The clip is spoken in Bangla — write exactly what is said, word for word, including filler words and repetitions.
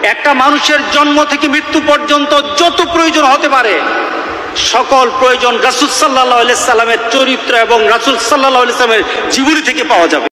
একটা মানুষের জন্ম থেকে মৃত্যু পর্যন্ত যত প্রয়োজন হতে পারে সকল প্রয়োজন রাসূল সাল্লাল্লাহু আলাইহি সাল্লামের চরিত্র এবং রাসূল সাল্লাল্লাহু আলাইহি সাল্লামের জীবনী থেকে পাওয়া যাবে।